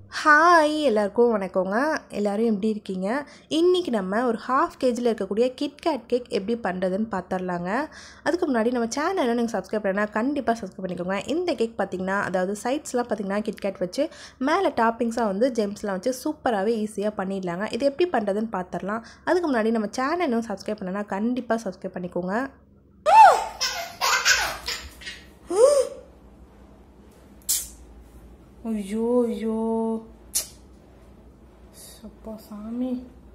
Hi எல்லாருக்கும் வணக்கங்க. எல்லோரும் எப்படி இருக்கீங்க? இன்றைக்கி நம்ம ஒரு ஹாஃப் கேஜியில் இருக்கக்கூடிய கிட்கேட் கேக் எப்படி பண்ணுறதுன்னு பார்த்துடலாங்க. அதுக்கு முன்னாடி நம்ம சேனலை நீங்கள் சப்ஸ்கிரைப் பண்ணால் கண்டிப்பாக சப்ஸ்கிரைப் பண்ணிக்கோங்க. இந்த கேக் பார்த்திங்கன்னா, அதாவது சைட்ஸ்லாம் பார்த்திங்கன்னா கிட்கேட் வச்சு மேலே டாப்பிங்ஸாக வந்து ஜெம்ஸ்லாம் வச்சு சூப்பராகவே ஈஸியாக பண்ணிடலாங்க. இது எப்படி பண்ணுறதுன்னு பார்த்துடலாம். அதுக்கு முன்னாடி நம்ம சேனலும் சப்ஸ்கிரைப் பண்ணனா கண்டிப்பாக சப்ஸ்கிரைப் பண்ணிக்கோங்க. ஐயோ ஐயோ அப்பா சாமி.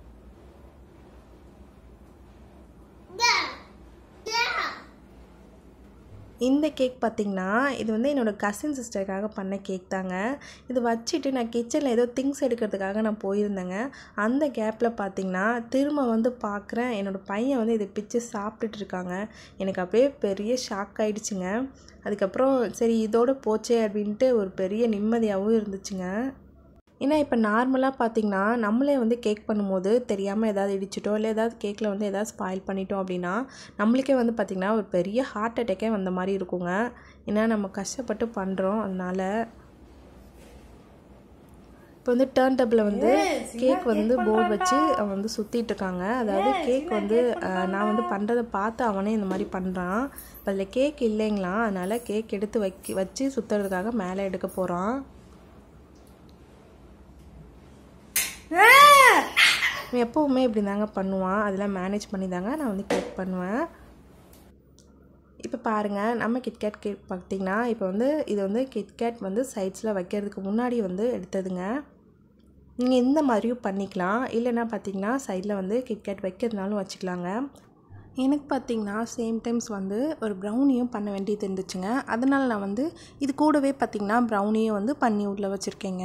இந்த கேக் பார்த்திங்கன்னா இது வந்து என்னோடய கசின் சிஸ்டருக்காக பண்ண கேக் தாங்க. இது வச்சுட்டு நான் கிச்சனில் ஏதோ திங்ஸ் எடுக்கிறதுக்காக நான் போயிருந்தேங்க. அந்த கேப்பில் பார்த்திங்கன்னா திரும்ப வந்து பார்க்குறேன், என்னோடய பையன் வந்து இதை பிச்சு சாப்பிட்டுட்ருக்காங்க. எனக்கு அப்படியே பெரிய ஷாக் ஆகிடுச்சுங்க. அதுக்கப்புறம் சரி இதோடு போச்சே அப்படின்ட்டு ஒரு பெரிய நிம்மதியாகவும் இருந்துச்சுங்க. ஏன்னா இப்போ நார்மலாக பார்த்திங்கன்னா நம்மளே வந்து கேக் பண்ணும்போது தெரியாமல் ஏதாவது இடிச்சிட்டோம் இல்லை ஏதாவது கேக்கில் வந்து ஏதாவது ஸ்பாயில் பண்ணிட்டோம் அப்படின்னா நம்மளுக்கே வந்து பார்த்திங்கன்னா ஒரு பெரிய ஹார்ட் அட்டாக்கே வந்த மாதிரி இருக்குங்க. ஏன்னா நம்ம கஷ்டப்பட்டு பண்ணுறோம். அதனால் இப்போ வந்து டர்ன் டேபிளில் வந்து கேக் வந்து போர்டு வச்சு அவன் வந்து சுற்றிட்டு இருக்காங்க. அதாவது கேக் வந்து நான் வந்து பண்ணுறதை பார்த்து அவனே இந்த மாதிரி பண்ணுறான். அதில் கேக் இல்லைங்களா, அதனால் கேக் எடுத்து வச்சு சுற்றுறதுக்காக மேலே எடுக்க போகிறான். எப்போவுமே இப்படி தாங்க பண்ணுவான். அதெல்லாம் மேனேஜ் பண்ணி தாங்க நான் வந்து கேக் பண்ணுவேன். இப்போ பாருங்கள், நம்ம கிட்கேட் கேக் பார்த்திங்கன்னா இப்போ வந்து இது வந்து கிட்கேட் வந்து சைட்ஸில் வைக்கிறதுக்கு முன்னாடி வந்து எடுத்ததுங்க. நீங்கள் இந்த மாதிரியும் பண்ணிக்கலாம். இல்லைன்னா பார்த்திங்கன்னா சைடில் வந்து கிட்கேட் வைக்கிறதுனாலும் வச்சுக்கலாங்க. எனக்கு பார்த்திங்கன்னா சேம் டைம்ஸ் வந்து ஒரு ப்ரௌனியும் பண்ண வேண்டியது இருந்துச்சுங்க. அதனால் நான் வந்து இது கூடவே பார்த்திங்கன்னா ப்ரௌனியும் வந்து பண்ணி உள்ள வச்சுருக்கேங்க.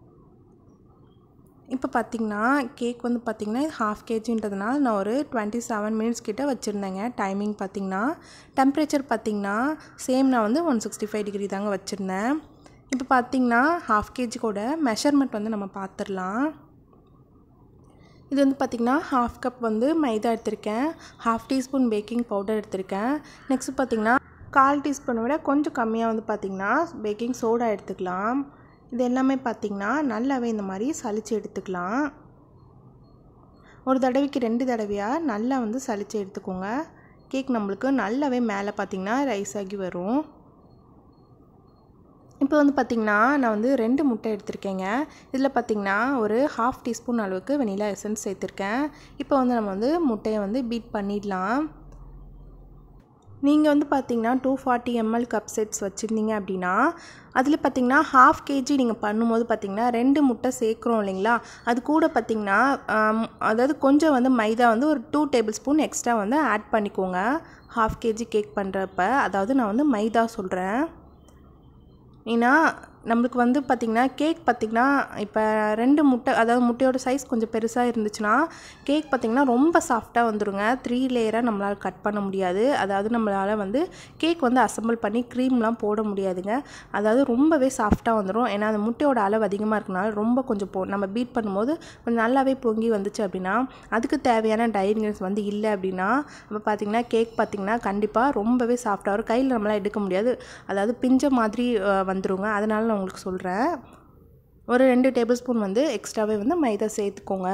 இப்போ பார்த்திங்கன்னா கேக் வந்து பார்த்திங்கன்னா இது ஹாஃப் கேஜின்றதுனால நான் ஒரு 27 மினிட்ஸ் கிட்ட வச்சுருந்தேங்க. டைமிங் பார்த்திங்கன்னா டெம்பரேச்சர் பார்த்திங்கன்னா சேம் நான் வந்து 165 டிகிரி தாங்க வச்சுருந்தேன். இப்போ பார்த்திங்கன்னா ஹாஃப் கேஜி கூட மெஷர்மெண்ட் வந்து நம்ம பார்த்துடலாம். இது வந்து பார்த்திங்கன்னா ஹாஃப் கப் வந்து மைதா எடுத்திருக்கேன், ஹாஃப் டீஸ்பூன் பேக்கிங் பவுடர் எடுத்திருக்கேன். நெக்ஸ்ட் பார்த்திங்கன்னா 1/4 டீஸ்பூனை விட கொஞ்சம் கம்மியாக வந்து பார்த்திங்கன்னா பேக்கிங் சோடா எடுத்துக்கலாம். இது எல்லாமே பார்த்திங்கன்னா நல்லாவே இந்த மாதிரி சலிச்சு எடுத்துக்கலாம். ஒரு தடவைக்கு 2 தடவையாக நல்லா வந்து சலிச்சு எடுத்துக்கோங்க. கேக் நம்மளுக்கு நல்லாவே மேலே பார்த்திங்கன்னா ரைஸ் ஆகி வரும். இப்போ வந்து பார்த்திங்கன்னா நான் வந்து 2 முட்டை எடுத்திருக்கேங்க. இதில் பார்த்திங்கன்னா ஒரு ஹாஃப் டீஸ்பூன் அளவுக்கு வெனிலா எசன்ஸ் சேர்த்துருக்கேன். இப்போ வந்து நம்ம வந்து முட்டையை வந்து பீட் பண்ணிடலாம். நீங்கள் வந்து பார்த்திங்கன்னா 240 ml கப் செட்ஸ் வச்சுருந்தீங்க அப்படின்னா அதில் பார்த்திங்கன்னா ஹாஃப் கேஜி நீங்கள் பண்ணும்போது பார்த்திங்கன்னா 2 முட்டை சேர்க்குறோம் இல்லைங்களா, அது கூட பார்த்திங்கன்னா அதாவது கொஞ்சம் வந்து மைதா வந்து ஒரு 2 டேபிள் ஸ்பூன் எக்ஸ்ட்ரா வந்து ஆட் பண்ணிக்கோங்க. ஹாஃப் கேஜி கேக் பண்ணுறப்ப, அதாவது நான் வந்து மைதா சொல்கிறேன். ஏன்னா நம்மளுக்கு வந்து பார்த்திங்கன்னா கேக் பார்த்திங்கன்னா இப்போ 2 முட்டை, அதாவது முட்டையோட சைஸ் கொஞ்சம் பெருசாக இருந்துச்சுன்னா கேக் பார்த்திங்கன்னா ரொம்ப சாஃப்டாக வந்துடுங்க. 3 லேயராக நம்மளால் கட் பண்ண முடியாது. அதாவது நம்மளால் வந்து கேக் வந்து அசம்பிள் பண்ணி க்ரீம்லாம் போட முடியாதுங்க. அதாவது ரொம்பவே சாஃப்டாக வந்துடும். ஏன்னா அந்த முட்டையோட அளவு அதிகமாக இருக்கனால ரொம்ப கொஞ்சம் நம்ம பீட் பண்ணும்போது கொஞ்சம் நல்லாவே பொங்கி வந்துச்சு அப்படின்னா, அதுக்கு தேவையான ட்ரை இன்க்ரீடியன்ட்ஸ் வந்து இல்லை அப்படின்னா அப்போ பார்த்திங்கன்னா கேக் பார்த்திங்கன்னா கண்டிப்பாக ரொம்பவே சாஃப்டாக வரும். கையில் நம்மளால் எடுக்க முடியாது, அதாவது பிஞ்ச மாதிரி வந்துடுங்க. அதனால நான் உங்களுக்கு சொல்கிறேன். ஒரு 2 டேபிள் ஸ்பூன் வந்து எக்ஸ்ட்ராவே வந்து மைதா சேர்த்துக்கோங்க.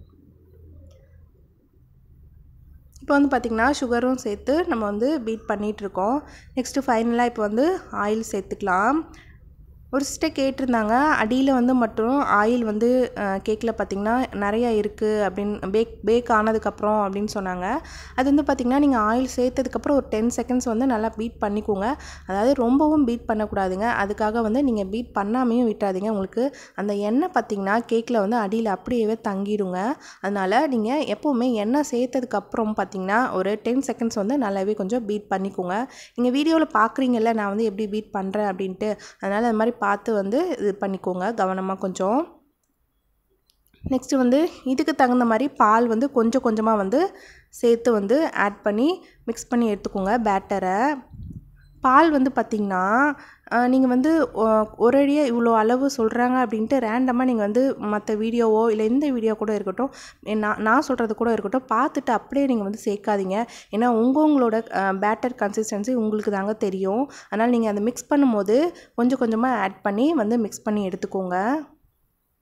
இப்போ வந்து பார்த்திங்கன்னா சுகரும் சேர்த்து நம்ம வந்து பீட் பண்ணிகிட்ருக்கோம். நெக்ஸ்ட்டு ஃபைனலாக இப்போ வந்து ஆயில் சேர்த்துக்கலாம். ஒரு சிஸ்டர் கேட்டிருந்தாங்க, அடியில் வந்து மட்டும் ஆயில் வந்து கேக்கில் பார்த்திங்கன்னா நிறையா இருக்குது அப்படின்னு பேக் ஆனதுக்கப்புறம் அப்படின்னு சொன்னாங்க. அது வந்து பார்த்திங்கன்னா நீங்கள் ஆயில் சேர்த்ததுக்கப்புறம் ஒரு 10 செகண்ட்ஸ் வந்து நல்லா பீட் பண்ணிக்கோங்க. அதாவது ரொம்பவும் பீட் பண்ணக்கூடாதுங்க. அதுக்காக வந்து நீங்கள் பீட் பண்ணாமையும் விட்டாதீங்க. உங்களுக்கு அந்த எண்ணெய் பார்த்திங்கன்னா கேக்கில் வந்து அடியில் அப்படியே தங்கிடுங்க. அதனால் நீங்கள் எப்போவுமே எண்ணெய் சேர்த்ததுக்கப்புறம் பார்த்திங்கன்னா ஒரு 10 செகண்ட்ஸ் வந்து நல்லாவே கொஞ்சம் பீட் பண்ணிக்கோங்க. நீங்கள் வீடியோவில் பார்க்குறீங்கல்ல நான் வந்து எப்படி பீட் பண்ணுறேன் அப்படின்ட்டு, அதனால் அது மாதிரி பார்த்து வந்து இது பண்ணிக்கோங்க கவனமாக கொஞ்சம். நெக்ஸ்ட்டு வந்து இதுக்கு தகுந்த மாதிரி பால் வந்து கொஞ்சம் கொஞ்சமாக வந்து சேர்த்து வந்து ஆட் பண்ணி மிக்ஸ் பண்ணி எடுத்துக்கோங்க பேட்டரை. பால் வந்து பார்த்திங்கன்னா நீங்கள் வந்து ஒரேடியாக இவ்வளோ அளவு சொல்கிறாங்க அப்படின்ட்டு ரேண்டமாக நீங்கள் வந்து மற்ற வீடியோவோ இல்லை இந்த வீடியோ கூட இருக்கட்டும், நான் சொல்கிறது கூட இருக்கட்டும், பார்த்துட்டு அப்படியே நீங்கள் வந்து சேர்க்காதீங்க. ஏன்னா உங்களோட பேட்டர் கன்சிஸ்டன்சி உங்களுக்கு தாங்க தெரியும். அதனால் நீங்கள் அதை மிக்ஸ் பண்ணும்போது கொஞ்சம் கொஞ்சமாக ஆட் பண்ணி வந்து மிக்ஸ் பண்ணி எடுத்துக்கோங்க.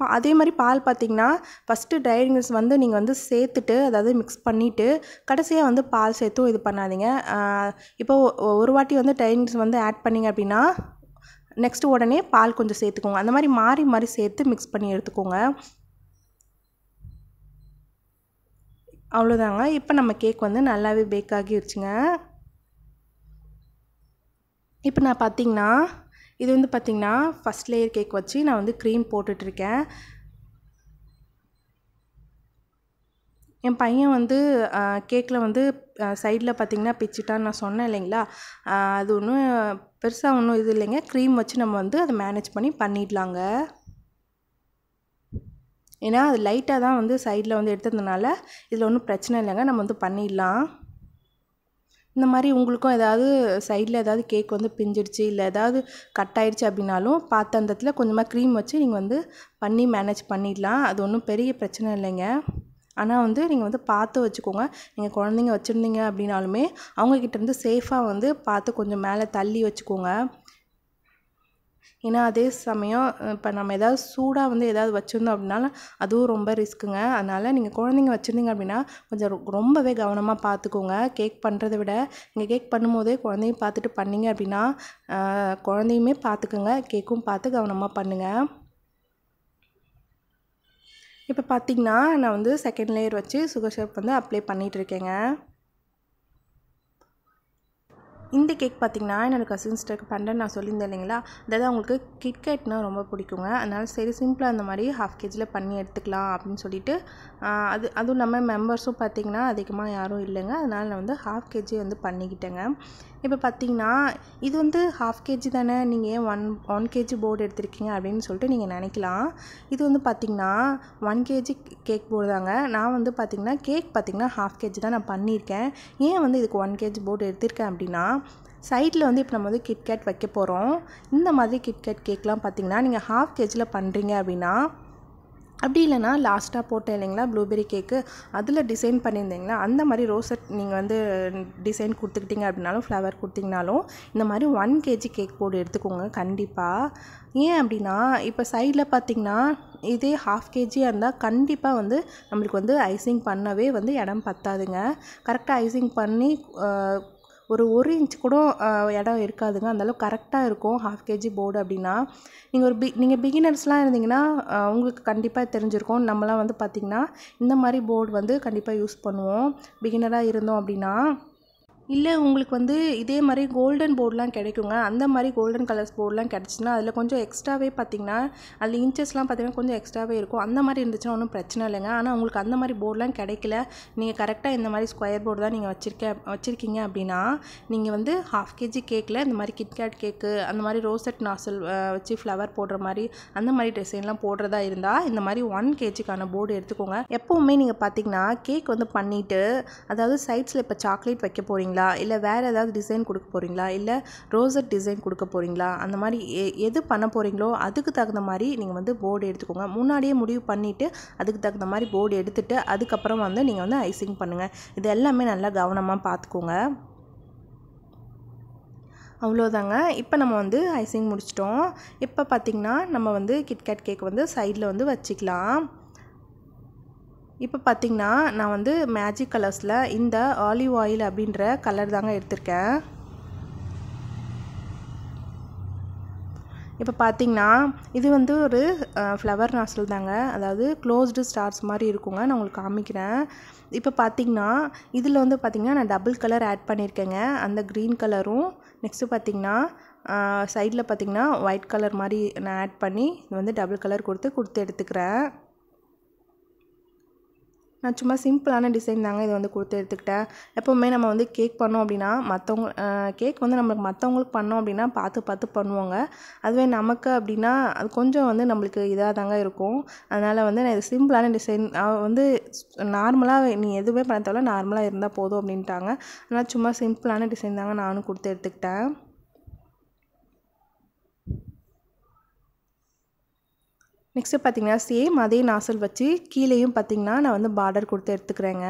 அதே மாதிரி பால் பார்த்திங்கன்னா ஃபஸ்ட்டு ட்ரை இன்க்ரீடியன்ஸ் வந்து நீங்கள் வந்து சேர்த்துட்டு அதாவது மிக்ஸ் பண்ணிவிட்டு கடைசியாக வந்து பால் சேர்த்தும் இது பண்ணாதீங்க. இப்போ ஒரு வாட்டி வந்து ட்ரை இன்க்ரீடியன்ஸ் வந்து ஆட் பண்ணிங்க அப்படின்னா நெக்ஸ்ட்டு உடனே பால் கொஞ்சம் சேர்த்துக்கோங்க. அந்த மாதிரி மாறி மாறி சேர்த்து மிக்ஸ் பண்ணி எடுத்துக்கோங்க. அவ்வளோதாங்க. இப்போ நம்ம கேக் வந்து நல்லாவே பேக் ஆகிருச்சுங்க. இப்போ நான் பார்த்திங்கன்னா இது வந்து பார்த்திங்கன்னா ஃபஸ்ட் லேயர் கேக் வச்சு நான் வந்து க்ரீம் போட்டுட்ருக்கேன். என் பையன் வந்து கேக்கில் வந்து சைடில் பார்த்திங்கன்னா பிச்சுட்டான்னு நான் சொன்னேன் இல்லைங்களா, அது ஒன்றும் பெருசாக ஒன்றும் இது இல்லைங்க. க்ரீம் வச்சு நம்ம வந்து அதை மேனேஜ் பண்ணிடலாங்க. ஏன்னா அது லைட்டாக தான் வந்து சைடில் வந்து எடுத்ததுனால இதில் ஒன்றும் பிரச்சனை இல்லைங்க, நம்ம வந்து பண்ணிடலாம். இந்த மாதிரி உங்களுக்கும் ஏதாவது சைடில் ஏதாவது கேக் வந்து பிஞ்சிடுச்சு இல்லை ஏதாவது கட் ஆகிடுச்சு அப்படின்னாலும் பார்த்து அந்த இடத்துல கொஞ்சமாக க்ரீம் வச்சு நீங்கள் வந்து பண்ணி மேனேஜ் பண்ணிடலாம். அது ஒன்றும் பெரிய பிரச்சனை இல்லைங்க. ஆனால் வந்து நீங்கள் வந்து பார்த்து வச்சுக்கோங்க. நீங்கள் குழந்தைங்க வச்சுருந்தீங்க அப்படின்னாலுமே அவங்கக்கிட்டேருந்து சேஃபாக வந்து பார்த்து கொஞ்சம் மேலே தள்ளி வச்சுக்கோங்க. ஏன்னா அதே சமயம் இப்போ நம்ம ஏதாவது சூடாக வந்து ஏதாவது வச்சுருந்தோம் அப்படின்னாலும் அதுவும் ரொம்ப ரிஸ்க்குங்க. அதனால் நீங்கள் குழந்தைங்க வச்சுருந்தீங்க அப்படின்னா கொஞ்சம் ரொம்பவே கவனமாக பார்த்துக்கோங்க. கேக் பண்ணுறதை விட நீங்கள் கேக் பண்ணும்போதே குழந்தையும் பார்த்துட்டு பண்ணிங்க அப்படின்னா குழந்தையுமே பார்த்துக்குங்க, கேக்கும் பார்த்து கவனமாக பண்ணுங்கள். இப்போ பார்த்திங்கன்னா நான் வந்து செகண்ட் லேயர் வச்சு சுகர் சிரப் வந்து அப்ளை பண்ணிகிட்ருக்கேங்க. இந்த கேக் பார்த்திங்கன்னா என்னோடய கசின்ஸ்டருக்கு பண்ணுறேன்னு நான் சொல்லியிருந்தேன் இல்லைங்களா, அதாவது அவங்களுக்கு கிட்கேட்னால் ரொம்ப பிடிக்குங்க. அதனால் சரி சிம்பிளாக அந்த மாதிரி ½ kg பண்ணி எடுத்துக்கலாம் அப்படின்னு சொல்லிட்டு அதுவும் இல்லாமல் மெம்பர்ஸும் பார்த்திங்கன்னா அதிகமாக யாரும் இல்லைங்க. அதனால் நான் வந்து ½ kg வந்து பண்ணிக்கிட்டேங்க. இப்போ பார்த்திங்கன்னா இது வந்து ½ kg தானே, நீங்கள் ஏன் 1 kg போர்டு எடுத்திருக்கீங்க அப்படின்னு சொல்லிட்டு நீங்கள் நினைக்கலாம். இது வந்து பார்த்திங்கன்னா 1 kg கேக் போர்டு தாங்க. நான் வந்து பார்த்திங்கன்னா கேக் பார்த்திங்கன்னா ½ kg தான் நான் பண்ணியிருக்கேன். ஏன் வந்து இதுக்கு 1 kg போர்டு எடுத்திருக்கேன் அப்படின்னா, சைடில் வந்து இப்போ நம்ம வந்து கிட்கேட் வைக்க போகிறோம். இந்த மாதிரி கிட்கேட் கேக்லாம் பார்த்திங்கன்னா நீங்கள் ½ kg பண்ணுறீங்க அப்படின்னா, அப்படி இல்லைனா லாஸ்ட்டாக போட்டேன் இல்லைங்களா ப்ளூபெர்ரி கேக்கு, அதில் டிசைன் பண்ணியிருந்தீங்களா அந்த மாதிரி ரோசட் நீங்கள் வந்து டிசைன் கொடுத்துக்கிட்டிங்க அப்படின்னாலும் ஃப்ளவர் கொடுத்திங்கனாலும் இந்த மாதிரி 1 kg கேக் போர்டு எடுத்துக்கோங்க கண்டிப்பாக. ஏன் அப்படின்னா இப்போ சைடில் பார்த்திங்கன்னா இதே ½ kg இருந்தால் கண்டிப்பாக வந்து நம்மளுக்கு வந்து ஐசிங் பண்ணவே வந்து இடம் பத்தாதுங்க. கரெக்டாக ஐசிங் பண்ணி ஒரு 1 இன்ச் கூட இடம் இருக்காதுங்க. அந்தளவுக்கு கரெக்டாக இருக்கும் ½ kg போர்டு அப்படின்னா. நீங்கள் பிகினர்ஸ்லாம் இருந்தீங்கன்னா உங்களுக்கு கண்டிப்பாக தெரிஞ்சிருக்கும். நம்மலாம் வந்து பார்த்திங்கன்னா இந்த மாதிரி போர்டு வந்து கண்டிப்பாக யூஸ் பண்ணுவோம் பிகினராக இருந்தோம் அப்படின்னா. இல்லை உங்களுக்கு வந்து இதே மாதிரி கோல்டன் போர்டெலாம் கிடைக்குங்க. அந்த மாதிரி கோல்டன் கலர்ஸ் போர்டெலாம் கிடச்சின்னா அதில் கொஞ்சம் எக்ஸ்ட்ராவே பார்த்திங்கன்னா அதில் இன்ச்சஸ்லாம் பார்த்திங்கன்னா கொஞ்சம் எக்ஸ்ட்ராவே இருக்கும். அந்த மாதிரி இருந்துச்சுன்னா ஒன்றும் பிரச்சனை இல்லைங்க. ஆனால் உங்களுக்கு அந்த மாதிரி போர்டெலாம் கிடைக்கல, நீங்கள் கரெக்டாக இந்த மாதிரி ஸ்கொயர் போர்டு தான் நீங்கள் வச்சுருக்கீங்க அப்படின்னா நீங்கள் வந்து ½ kg கேக்கில் இந்த மாதிரி கிட்கேட் கேக்கு அந்த மாதிரி ரோசட் நாசல் வச்சு ஃப்ளவர் போடுற மாதிரி அந்த மாதிரி டிசைன்லாம் போடுறதா இருந்தால் இந்த மாதிரி 1 kgக்கான போர்டு எடுத்துக்கோங்க. எப்போவுமே நீங்கள் பார்த்திங்கன்னா கேக் வந்து பண்ணிவிட்டு அதாவது சைட்ஸில் இப்போ சாக்லேட் வைக்க போகிறீங்களா இல்லை வேறு ஏதாவது டிசைன் கொடுக்க போகிறீங்களா இல்லை ரோசட் டிசைன் கொடுக்க போகிறீங்களா அந்த மாதிரி எது பண்ண போகிறீங்களோ அதுக்கு தகுந்த மாதிரி நீங்கள் வந்து போர்டு எடுத்துக்கோங்க. முன்னாடியே முடிவு பண்ணிவிட்டு அதுக்கு தகுந்த மாதிரி போர்டு எடுத்துகிட்டு அதுக்கப்புறம் வந்து நீங்கள் வந்து ஐசிங் பண்ணுங்கள். இது எல்லாமே நல்லா கவனமாக பார்த்துக்கோங்க. அவ்வளோதாங்க. இப்போ நம்ம வந்து ஐசிங் முடிச்சிட்டோம். இப்போ பார்த்திங்கன்னா நம்ம வந்து கிட்கேட் கேக் வந்து சைடில் வந்து வச்சுக்கலாம். இப்போ பார்த்திங்கன்னா நான் வந்து மேஜிக் கலர்ஸில் இந்த ஆலிவ் ஆயில் அப்படின்ற கலர் தாங்க எடுத்திருக்கேன். இப்போ பார்த்திங்கன்னா இது வந்து ஒரு ஃப்ளவர் நாஸ்டல் தாங்க, அதாவது க்ளோஸ்டு ஸ்டார்ஸ் மாதிரி இருக்குங்க. நான் உங்களுக்கு காமிக்கிறேன். இப்போ பார்த்திங்கன்னா இதில் வந்து பார்த்திங்கன்னா நான் டபுள் கலர் ஆட் பண்ணியிருக்கேங்க. அந்த க்ரீன் கலரும் நெக்ஸ்ட்டு பார்த்திங்கன்னா சைடில் பார்த்திங்கன்னா ஒயிட் கலர் மாதிரி நான் ஆட் பண்ணி இது வந்து டபுள் கலர் கொடுத்து எடுத்துக்கிறேன். நான் சும்மா சிம்பிளான டிசைன் தாங்க இதை வந்து கொடுத்து எடுத்துக்கிட்டேன். எப்போவுமே நம்ம வந்து கேக் பண்ணோம் அப்படின்னா கேக் வந்து நம்மளுக்கு மற்றவங்களுக்கு பண்ணோம் அப்படின்னா பார்த்து பண்ணுவாங்க. அதுவே நமக்கு அப்படின்னா அது கொஞ்சம் வந்து நம்மளுக்கு இதாக தாங்க இருக்கும். அதனால் வந்து நான் இது சிம்பிளான டிசைன் வந்து நார்மலாக நீ எதுவுமே பண்ண தேவையில்ல, நார்மலாக இருந்தால் போதும் அப்படின்ட்டாங்க. அதனால் சும்மா சிம்பிளான டிசைன் தாங்க நானும் கொடுத்து எடுத்துக்கிட்டேன். நெக்ஸ்ட்டு பார்த்திங்கன்னா சேம் அதே நாசல் வச்சு கீழேயும் பார்த்திங்கன்னா நான் வந்து பார்டர் கொடுத்து எடுத்துக்கிறேங்க.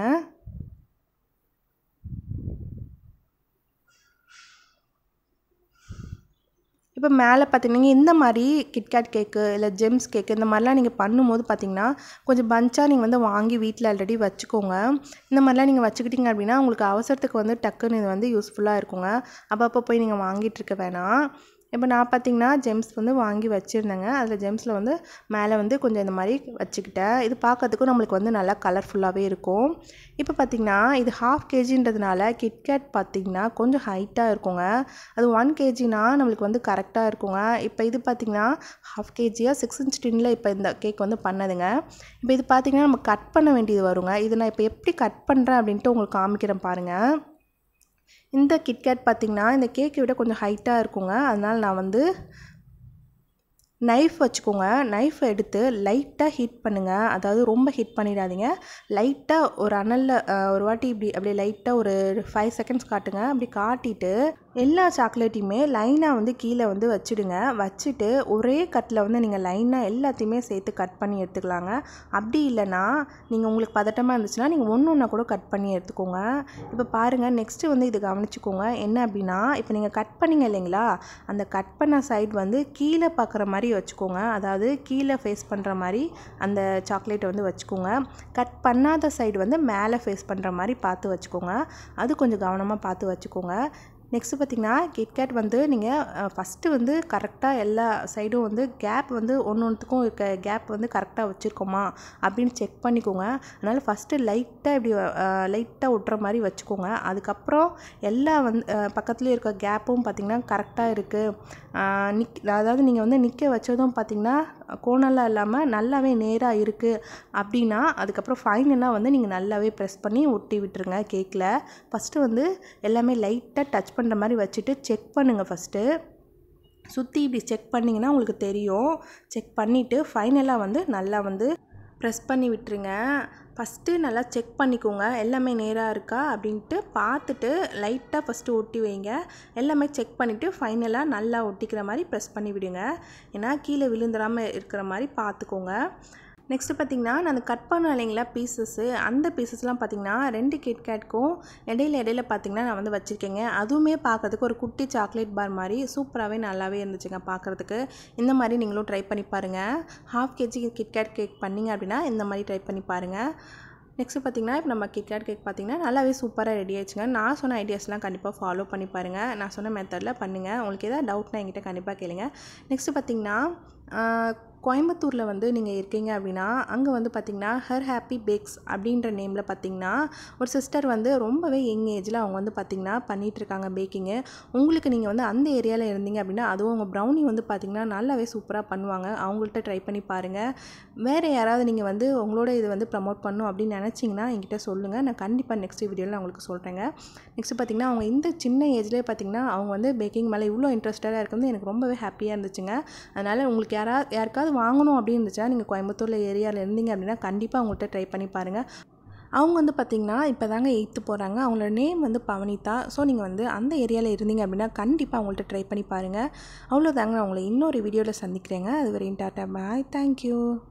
இப்போ மேலே பார்த்தீங்கன்னா இந்த மாதிரி கிட்கேட் கேக்கு இல்லை ஜெம்ஸ் கேக்கு இந்த மாதிரிலாம் நீங்கள் பண்ணும்போது பார்த்தீங்கன்னா கொஞ்சம் பஞ்சாக நீங்கள் வந்து வாங்கி வீட்டில் ஆல்ரெடி வச்சுக்கோங்க. இந்த மாதிரிலாம் நீங்கள் வச்சுக்கிட்டிங்க அப்படின்னா உங்களுக்கு அவசரத்துக்கு வந்து டக்குன்னு இது வந்து யூஸ்ஃபுல்லாக இருக்குங்க. அப்பப்போ போய் நீங்கள் வாங்கிட்டு இருக்க வேணாம். இப்போ நான் பார்த்தீங்கன்னா ஜெம்ஸ் வந்து வாங்கி வச்சுருந்தேங்க. அதில் ஜெம்ஸில் வந்து மேலே வந்து கொஞ்சம் இந்த மாதிரி வச்சுக்கிட்டேன். இது பார்க்கறதுக்கும் நம்மளுக்கு வந்து நல்லா கலர்ஃபுல்லாகவே இருக்கும். இப்போ பார்த்திங்கன்னா இது 1/2 kgன்றதுனால கிட்கேட் பார்த்திங்கன்னா கொஞ்சம் ஹைட்டாக இருக்குங்க. அது 1 kgனா நம்மளுக்கு வந்து கரெக்டாக இருக்குங்க. இப்போ இது பார்த்திங்கன்னா 1/2 kg 6 inch டின்னில் இப்போ இந்த கேக் வந்து பண்ணதுங்க. இப்போ இது பார்த்திங்கன்னா நம்ம கட் பண்ண வேண்டியது வருங்க. இது நான் இப்போ எப்படி கட் பண்ணுறேன் அப்படின்ட்டு உங்களுக்கு காமிக்கிறேன் பாருங்கள். இந்த கிட்கேட் பார்த்திங்கன்னா இந்த கேக்கை விட கொஞ்சம் ஹைட்டாக இருக்குங்க. அதனால் நான் வந்து நைஃப் வச்சுக்கோங்க. நைஃப் எடுத்து லைட்டாக ஹீட் பண்ணுங்கள். அதாவது ரொம்ப ஹீட் பண்ணிடாதீங்க. லைட்டாக ஒரு அனலில் ஒரு வாட்டி இப்படி அப்படியே லைட்டாக ஒரு 5 seconds காட்டுங்க. அப்படி காட்டிட்டு எல்லா சாக்லேட்டையுமே லைனாக வந்து கீழே வந்து வச்சுடுங்க. வச்சுட்டு ஒரே கட்டில் வந்து நீங்கள் லைனாக எல்லாத்தையுமே சேர்த்து கட் பண்ணி எடுத்துக்கலாங்க. அப்படி இல்லைன்னா நீங்கள் உங்களுக்கு பதட்டமாக இருந்துச்சுன்னா நீங்கள் ஒன்று கூட கட் பண்ணி எடுத்துக்கோங்க. இப்போ பாருங்கள், நெக்ஸ்ட்டு வந்து இது கவனிச்சுக்கோங்க. என்ன அப்படின்னா இப்போ நீங்கள் கட் பண்ணிங்க இல்லைங்களா, அந்த கட் பண்ண சைடு வந்து கீழே பார்க்குற மாதிரி வச்சுக்கோங்க. அதாவது கீழே ஃபேஸ் பண்ணுற மாதிரி அந்த சாக்லேட்டை வந்து வச்சுக்கோங்க. கட் பண்ணாத சைடு வந்து மேலே ஃபேஸ் பண்ணுற மாதிரி பார்த்து வச்சுக்கோங்க. அது கொஞ்சம் கவனமாக பார்த்து வச்சுக்கோங்க. நெக்ஸ்ட்டு பார்த்திங்கன்னா கிட்கேட் வந்து நீங்கள் ஃபஸ்ட்டு வந்து கரெக்டாக எல்லா சைடும் வந்து கேப் வந்து ஒன்றுத்துக்கும் இருக்க கேப் வந்து கரெக்டாக வச்சுருக்கோமா அப்படின்னு செக் பண்ணிக்கோங்க. அதனால் ஃபஸ்ட்டு லைட்டாக இப்படி லைட்டாக விட்ற மாதிரி வச்சுக்கோங்க. அதுக்கப்புறம் எல்லா வந்து பக்கத்துலேயே இருக்க கேப்பும் பார்த்திங்கன்னா கரெக்டாக இருக்குது. அதாவது நீங்கள் வந்து நிற்க வச்சதும் பார்த்திங்கன்னா கோணலாக இல்லாமல் நல்லாவே நேராக இருக்குது அப்படின்னா அதுக்கப்புறம் ஃபைனலாக வந்து நீங்கள் நல்லாவே ப்ரெஸ் பண்ணி ஒட்டி விட்டுருங்க கேக்கில். ஃபஸ்ட்டு வந்து எல்லாமே லைட்டாக டச் பண்ணுற மாதிரி வச்சுட்டு செக் பண்ணுங்கள். ஃபஸ்ட்டு சுற்றி இப்படி செக் பண்ணிங்கன்னா உங்களுக்கு தெரியும். செக் பண்ணிவிட்டு ஃபைனலாக வந்து நல்லா வந்து ப்ரெஸ் பண்ணி விட்டுருங்க. ஃபஸ்ட்டு நல்லா செக் பண்ணிக்கோங்க எல்லாமே நேராக இருக்கா அப்படின்ட்டு பார்த்துட்டு லைட்டாக ஃபஸ்ட்டு ஒட்டி வைங்க. எல்லாமே செக் பண்ணிவிட்டு ஃபைனலாக நல்லா ஒட்டிக்கிற மாதிரி ப்ரெஸ் பண்ணி விடுங்க. ஏன்னா கீழே விழுந்துடாமல் இருக்கிற மாதிரி பார்த்துக்கோங்க. நெக்ஸ்ட்டு பார்த்திங்கன்னா நான் அந்த கட் பண்ண இல்லைங்களா பீசஸ்ஸு, அந்த பீசஸ்லாம் பார்த்திங்கன்னா 2 கிட்கேட்க்கும் இடையில பார்த்திங்கன்னா நான் வந்து வச்சுருக்கேங்க. அதுவுமே பார்க்கறதுக்கு ஒரு குட்டி சாக்லேட் பார் மாதிரி சூப்பராகவே நல்லாவே இருந்துச்சுங்க பார்க்குறதுக்கு. இந்த மாதிரி நீங்களும் ட்ரை பண்ணி பாருங்கள். 1/2 kg கிட்கேட் கேக் பண்ணிங்க அப்படின்னா இந்த மாதிரி ட்ரை பண்ணி பாருங்கள். நெக்ஸ்ட்டு பார்த்திங்கன்னா இப்போ நம்ம கிட்கேட் கேக் பார்த்திங்கன்னா நல்லாவே சூப்பராக ரெடி ஆயிடுச்சுங்க. நான் சொன்ன ஐடியாஸ்லாம் கண்டிப்பாக ஃபாலோ பண்ணி பாருங்கள். நான் சொன்ன மெத்தடில் பண்ணுங்கள். உங்களுக்கு எதாவது டவுட்னா என்கிட்ட கண்டிப்பாக கேளுங்க. நெக்ஸ்ட்டு பார்த்திங்கன்னா கோயம்புத்தூரில் வந்து நீங்கள் இருக்கீங்க அப்படின்னா அங்கே வந்து பார்த்திங்கன்னா ஹர் ஹாப்பி பேக்ஸ் அப்படின்ற நேமில் பார்த்திங்கன்னா ஒரு சிஸ்டர் வந்து ரொம்பவே யங் ஏஜில் அவங்க வந்து பார்த்திங்கன்னா பண்ணிகிட்ருக்காங்க பேக்கிங்கு. உங்களுக்கு நீங்கள் வந்து அந்த ஏரியாவில் இருந்தீங்க அப்படின்னா அதுவும் அவங்க ப்ரௌனி வந்து பார்த்திங்கன்னா நல்லாவே சூப்பராக பண்ணுவாங்க. அவங்கள்ட்ட ட்ரை பண்ணி பாருங்கள். வேறு யாராவது நீங்கள் வந்து உங்களோட இது வந்து ப்ரமோட் பண்ணணும் அப்படின்னு நினச்சிங்கன்னா என்கிட்ட சொல்லுங்கள். நான் கண்டிப்பாக நெக்ஸ்ட் வீடியோவில் நான் உங்களுக்கு சொல்கிறேங்க. நெக்ஸ்ட்டு பார்த்திங்கன்னா அவங்க இந்த சின்ன ஏஜ்லேயே பார்த்திங்கன்னா அவங்க வந்து பேக்கிங் மேலே இவ்வளோ இன்ட்ரெஸ்டடாக இருக்கிறது எனக்கு ரொம்பவே ஹாப்பியாக இருந்துச்சுங்க. அதனால் உங்களுக்கு யாருக்காவது வாங்கணும் அப்படின்னு இருந்துச்சுன்னா நீங்கள் கோயம்புத்தூரில் ஏரியாவில் இருந்தீங்க அப்படின்னா கண்டிப்பாக அவங்கள்ட்ட ட்ரை பண்ணி பாருங்கள். அவங்க வந்து பார்த்திங்கன்னா இப்போ தாங்க 8th போகிறாங்க. அவங்களோட நேம் வந்து பவனிதா. ஸோ நீங்கள் வந்து அந்த ஏரியாவில் இருந்தீங்க அப்படின்னா கண்டிப்பாக அவங்கள்ட்ட ட்ரை பண்ணி பாருங்கள். அவ்வளோதாங்க. நான் உங்களை இன்னொரு வீடியோவில் சந்திக்கிறேங்க. அது வரையும் டாட்டா பாய். தேங்க்யூ.